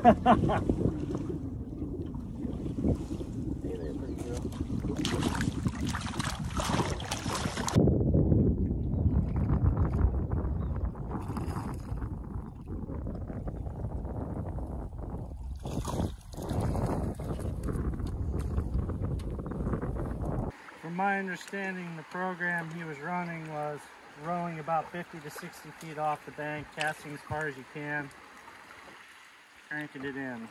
Hey there, pretty girl. From my understanding, the program he was running was rowing about 50 to 60 feet off the bank, casting as far as you can, cranking it in.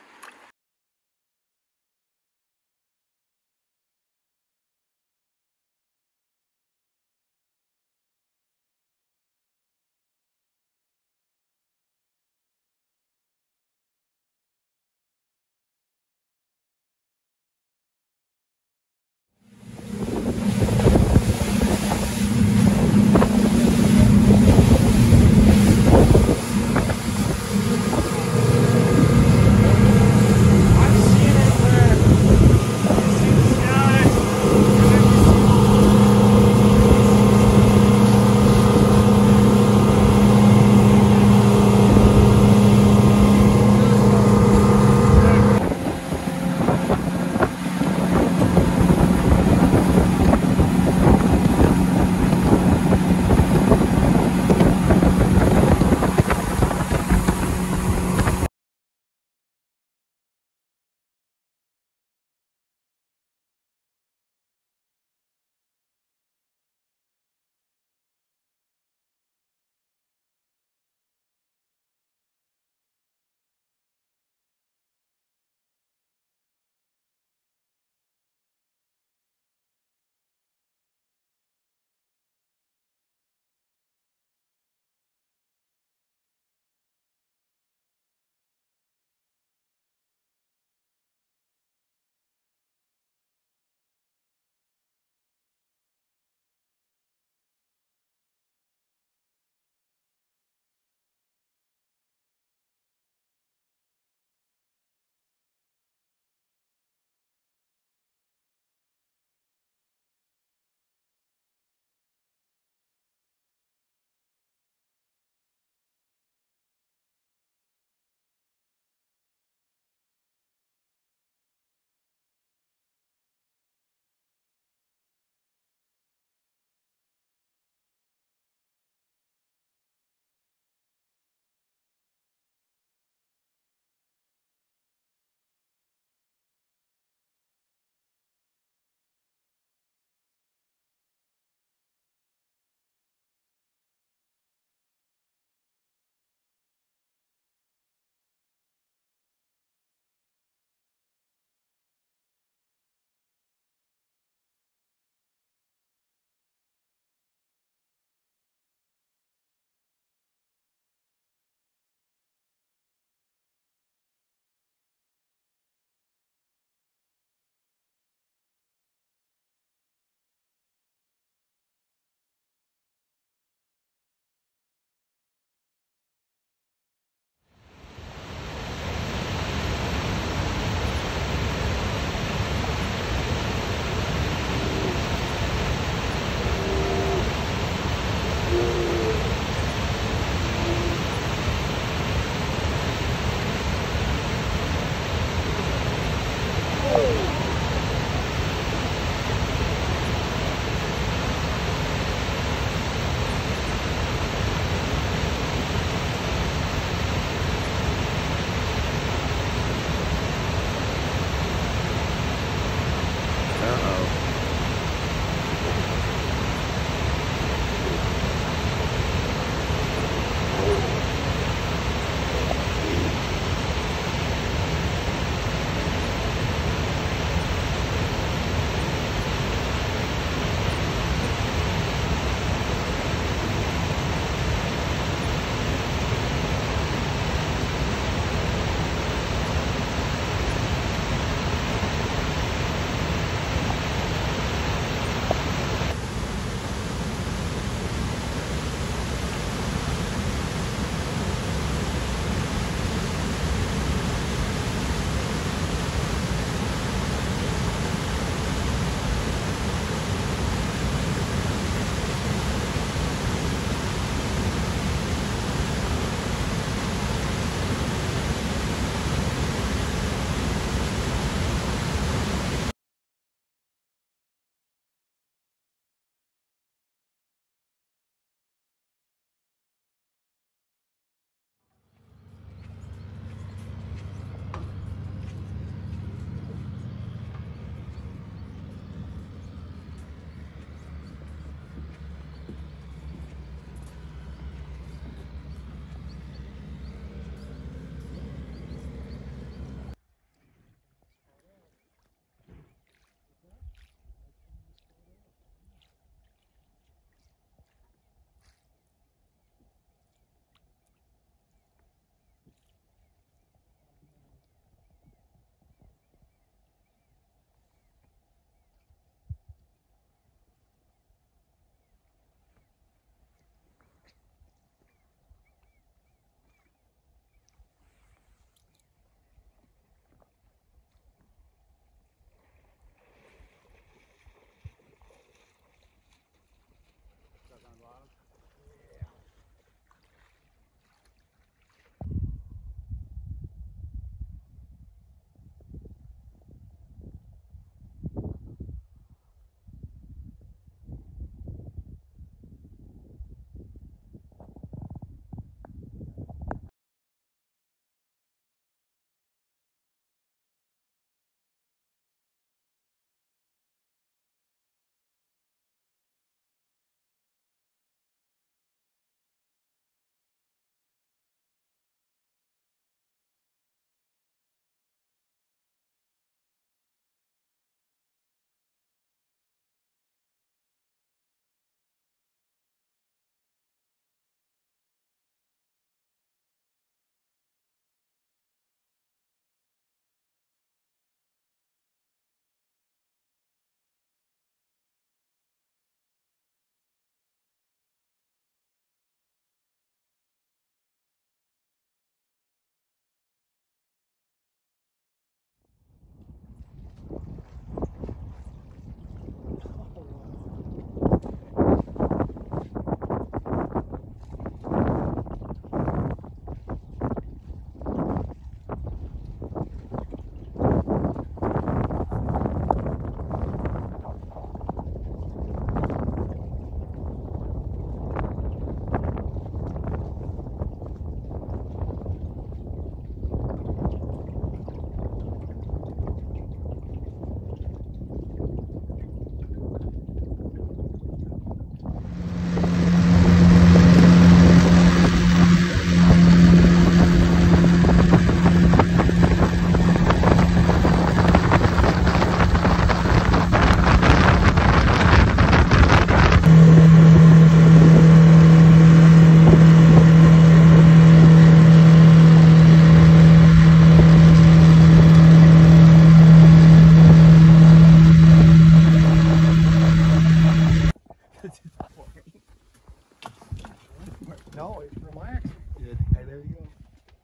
No, it's relaxing. Good. Hey, there you go.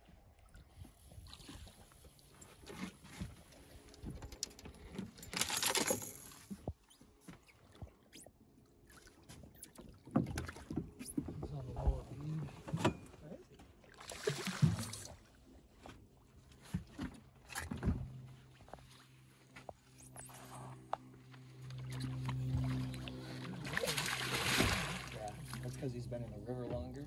It's on the lower beam. Yeah, that's because he's been in the river longer.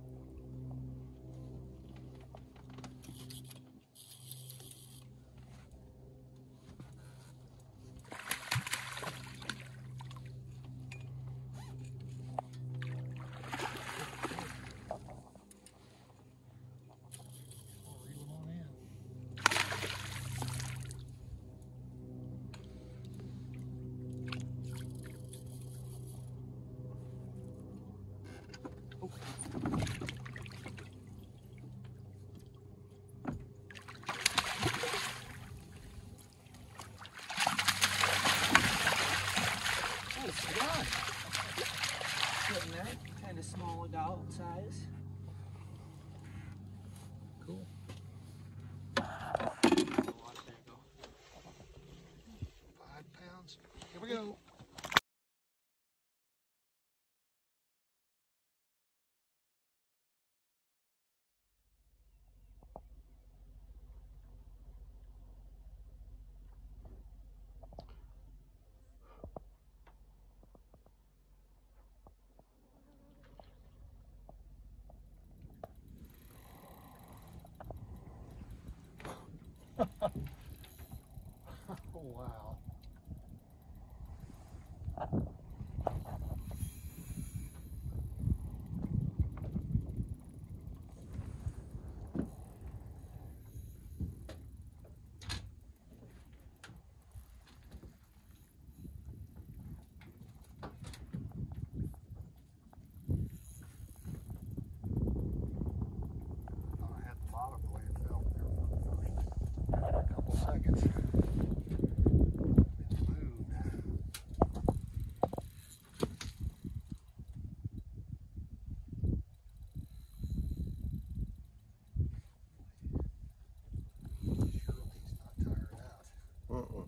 Getting there, kind of small adult size. Cool. 5 pounds. Here we go. Oh, wow. I had the bottom the way it felt there for the first couple seconds. It moved. Surely he's not tired out.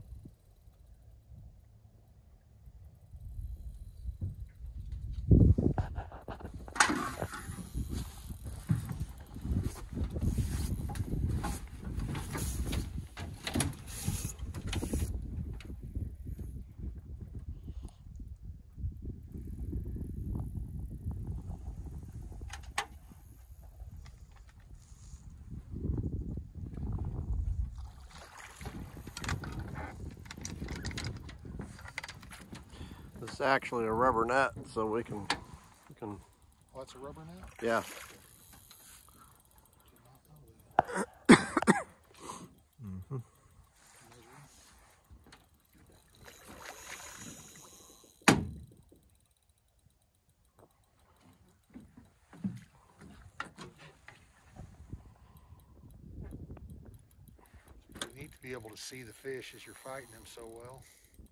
This is actually a rubber net, so we can. Oh, that's a rubber net? Yeah. You need to be able to see the fish as you're fighting them so well.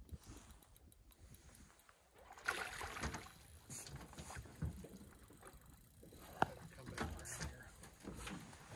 Come back around here.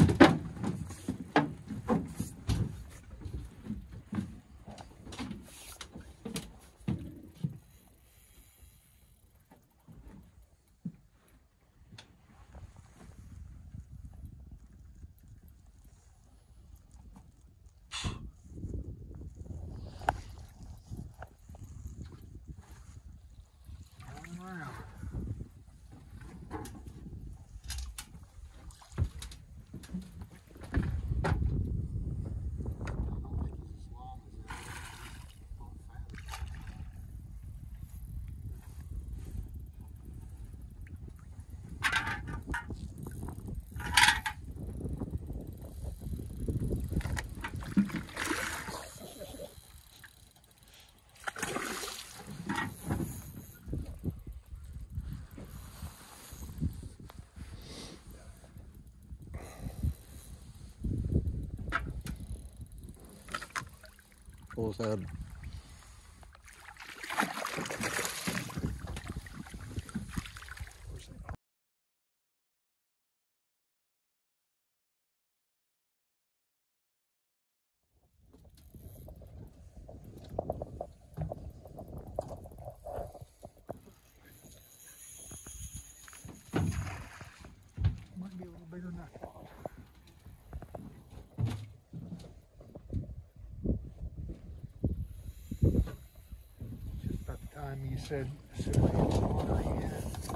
Pull his head. Might be a little bigger than I thought. Just about the time you said it's water again.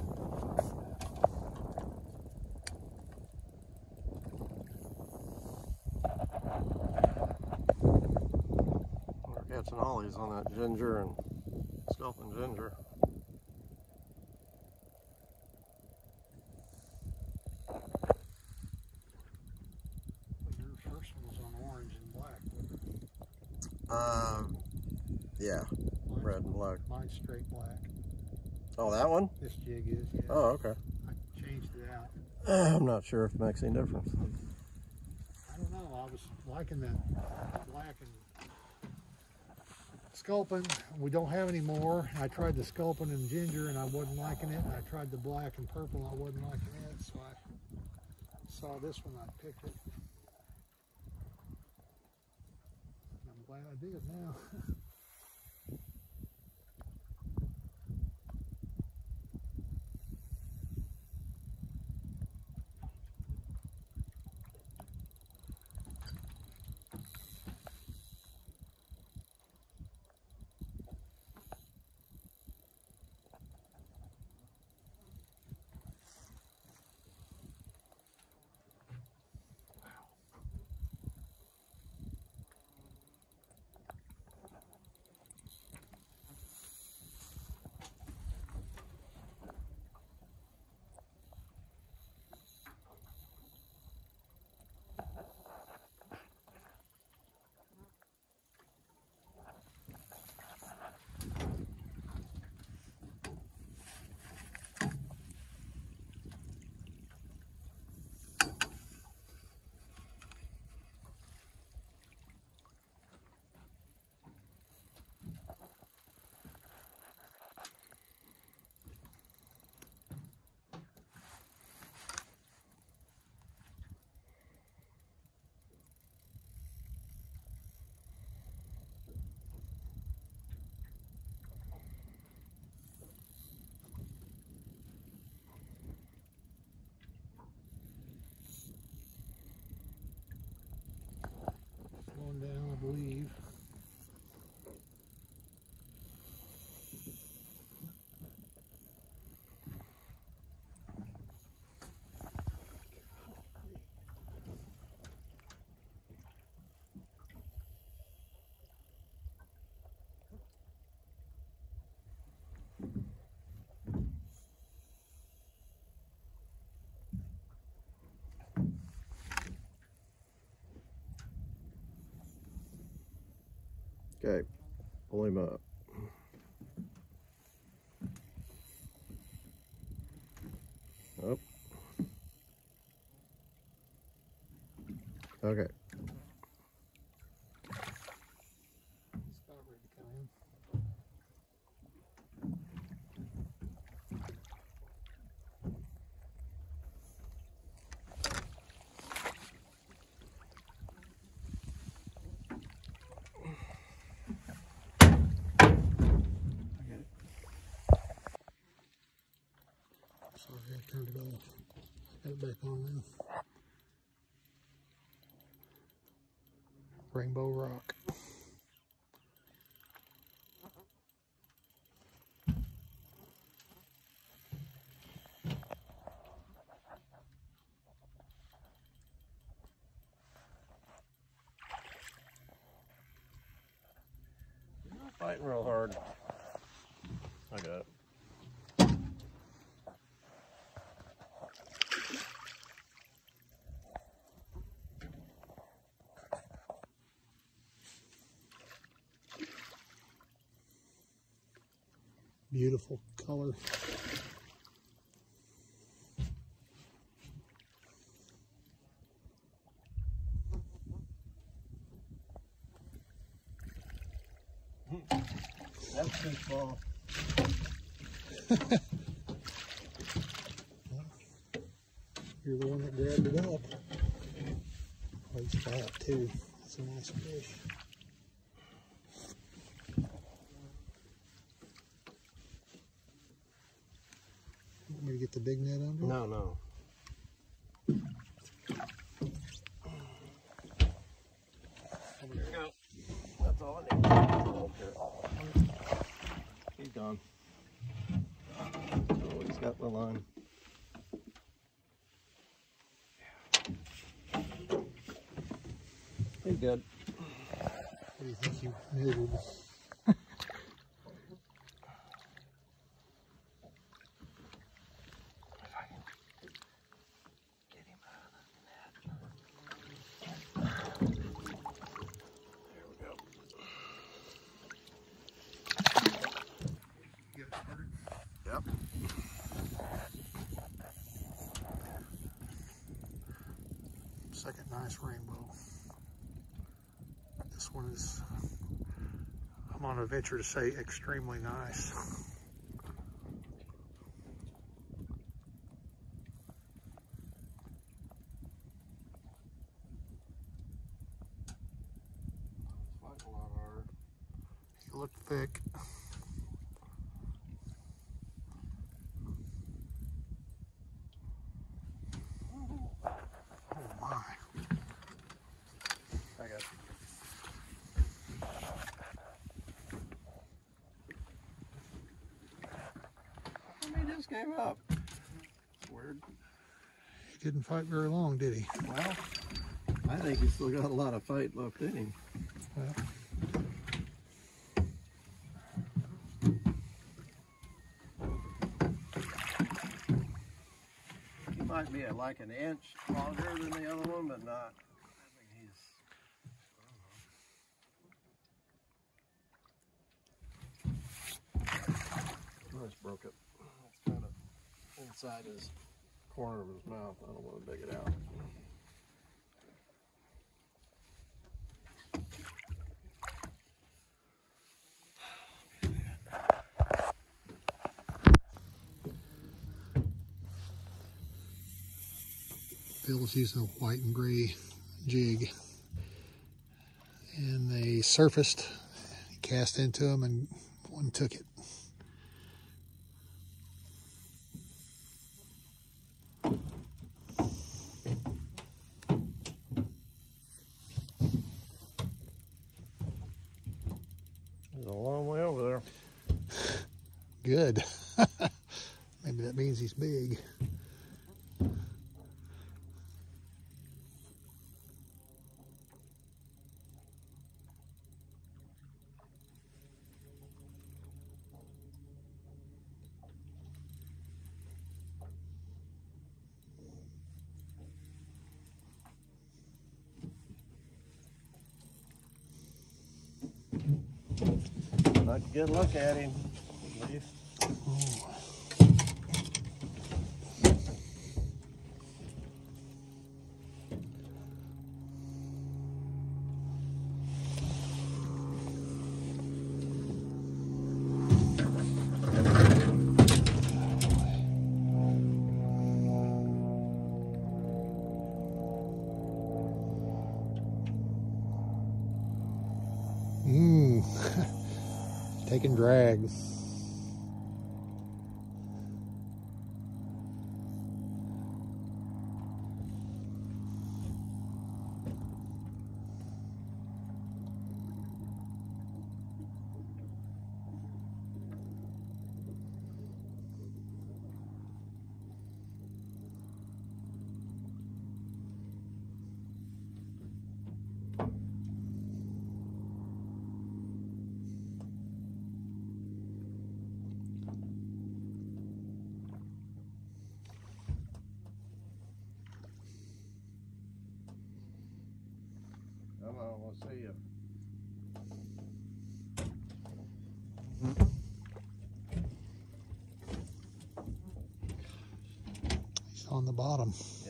We're catching ollies on that ginger and sculpin ginger. Your first one was on orange and black, wasn't it? Yeah, red and black. Mine's straight black. Oh, that one? This jig is, yeah. Oh, okay. I changed it out. I'm not sure if it makes any difference. I don't know. I was liking that black and sculpin. We don't have any more. I tried the sculpin and ginger and I wasn't liking it. And I tried the black and purple and I wasn't liking it. So I saw this one, I picked it. And I'm glad I did now. Going down, I believe. Okay, pull him up. Up. Okay. He's about ready to come in. Sorry, I turned it off. Got it back on now. Rainbow rock. Fighting real hard. I got it. Beautiful color. That's too small. You're the one that grabbed it up. Oh, he's fat too. That's a nice fish. Want me to get the big net under? No, no. There you go. That's all I need. Okay. He's gone. Oh, he's got the line. He's good. What do you think you measured? Yep. Second nice rainbow. This one is, I'm on a venture to say, extremely nice. Fighting a lot harder. You look thick. I got you. He just gave up. It's weird. He didn't fight very long, did he? Well, I think he's still got a lot of fight left in him. Well, He might be like an inch longer than the other one, but not. I think he's. I just broke it. It's kind of inside his corner of his mouth. I don't want to dig it out. Bill was using a white and gray jig, and they surfaced. He cast into them, and one took it. He's a long way over there. Good. Maybe that means he's big. Not a good look at him, at least. Taking drag. Come on, we'll see you. He's on the bottom. Yeah.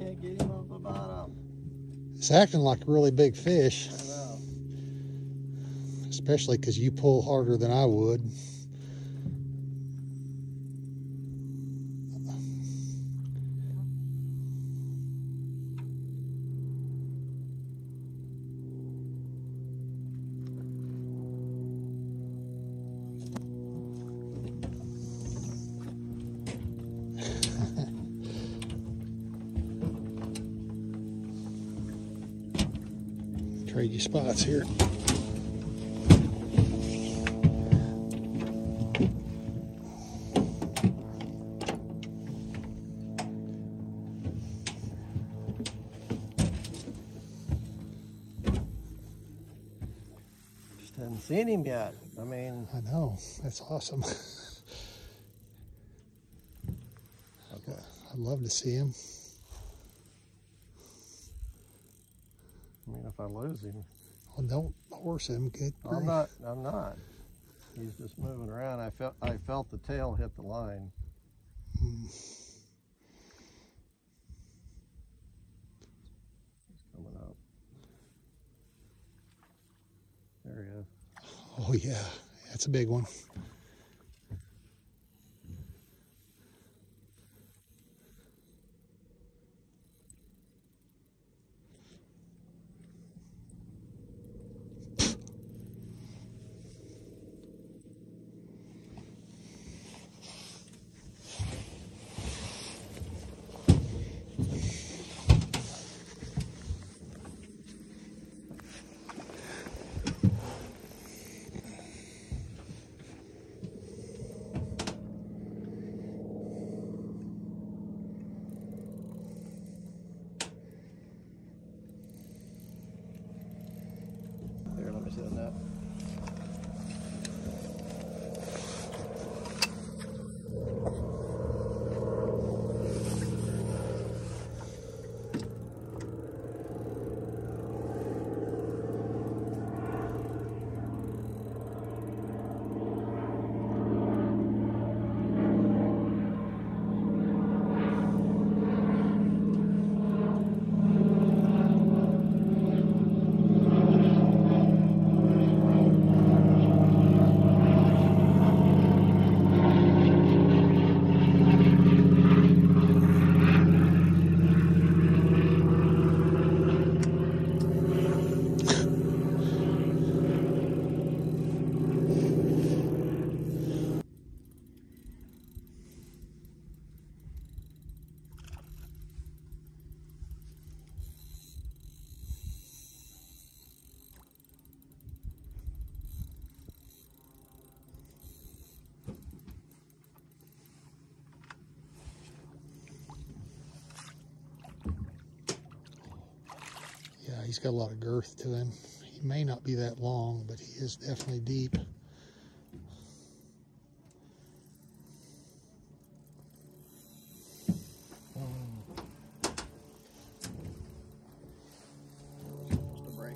can't get him off the bottom. It's acting like a really big fish. I know. Especially because you pull harder than I would. Trade you spots here. Just hadn't seen him yet. I mean, I know, that's awesome. okay. I'd love to see him. I mean, if I lose him, Well, don't horse him. Good. I'm not. I'm not. He's just moving around. I felt the tail hit the line. He's coming up. There he is. Oh yeah, that's a big one. Here, let me see the net. Yeah, he's got a lot of girth to him. He may not be that long, but he is definitely deep. Just a break.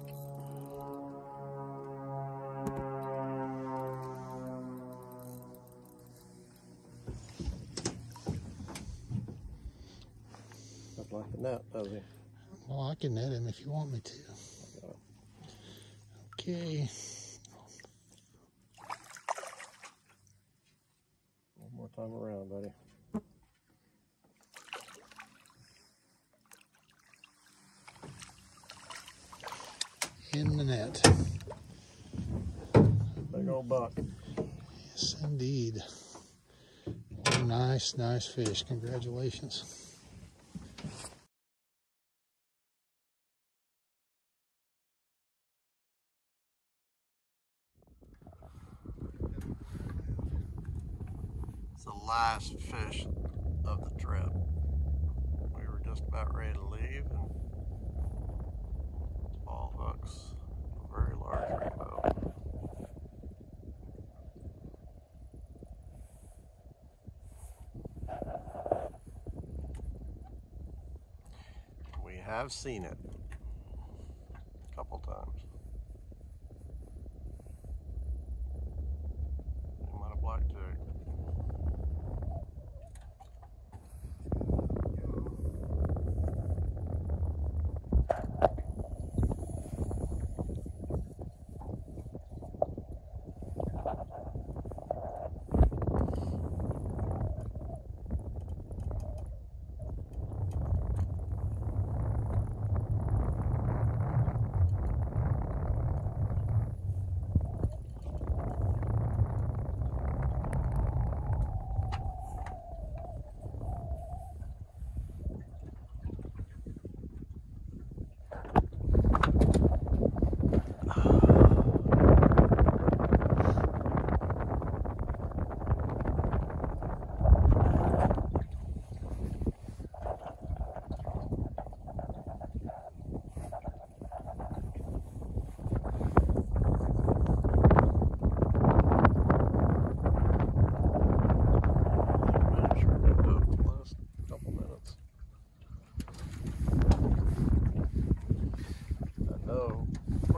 Doesn't like the net, does he? Well, I can net him if you want me to. Okay. One more time around, buddy. In the net. Big old buck. Yes, indeed. What a nice, nice fish. Congratulations. It's the last fish of the trip. We were just about ready to leave, and ball hooks, a very large rainbow. We have seen it a couple times. We might have blacked too.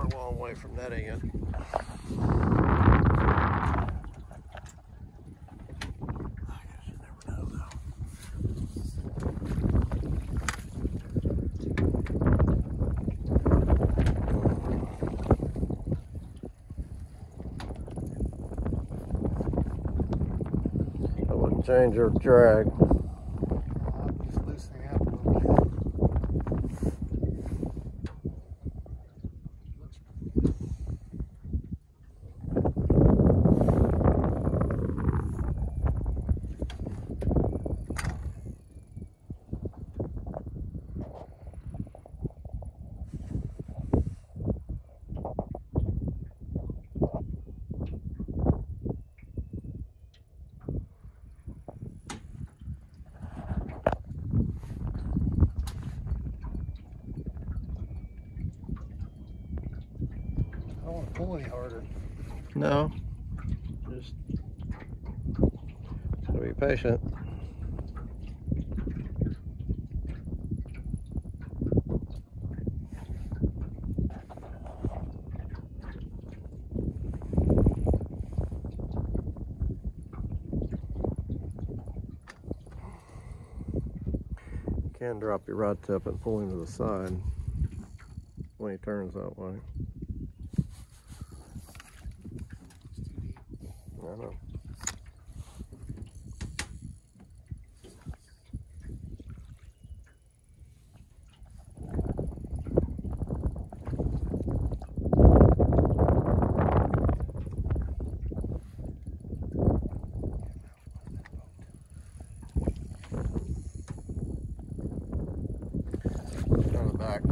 a long way from netting it. I guess you never know though. I wouldn't change your drag. I'm just loosening up a little bit. Looks pretty good. I don't want to pull any harder. No, just gotta be patient. You can drop your rod tip and pull him to the side when he turns that way. It's too deep. I know. Turn it back.